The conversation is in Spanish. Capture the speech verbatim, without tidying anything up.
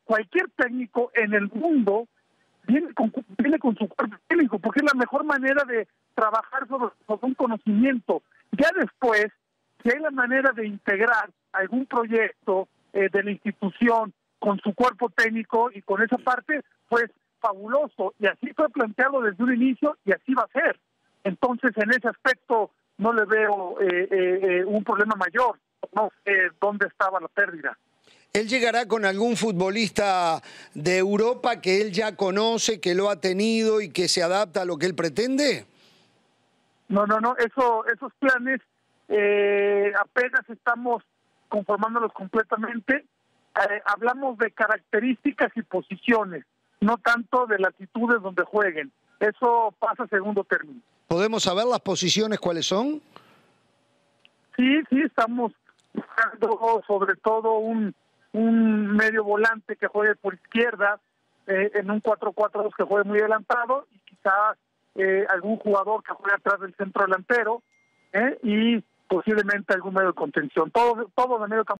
cualquier técnico en el mundo viene con, viene con su cuerpo técnico, porque es la mejor manera de trabajar sobre, sobre un conocimiento. Ya después, si hay la manera de integrar algún proyecto eh, de la institución con su cuerpo técnico y con esa parte, pues fabuloso. Y así fue planteado desde un inicio y así va a ser. Entonces, en ese aspecto no le veo eh, eh, eh, un problema mayor. No sé dónde estaba la pérdida. ¿Él llegará con algún futbolista de Europa que él ya conoce, que lo ha tenido y que se adapta a lo que él pretende? No, no, no, eso, esos planes eh, apenas estamos conformándolos completamente. Eh, hablamos de características y posiciones, no tanto de latitudes donde jueguen. Eso pasa a segundo término. ¿Podemos saber las posiciones cuáles son? Sí, sí, estamos buscando sobre todo un, un medio volante que juegue por izquierda, eh, en un cuatro cuatro dos que juegue muy adelantado, y quizás eh, algún jugador que juegue atrás del centro delantero, eh, y posiblemente algún medio de contención. Todo, todo de medio campo.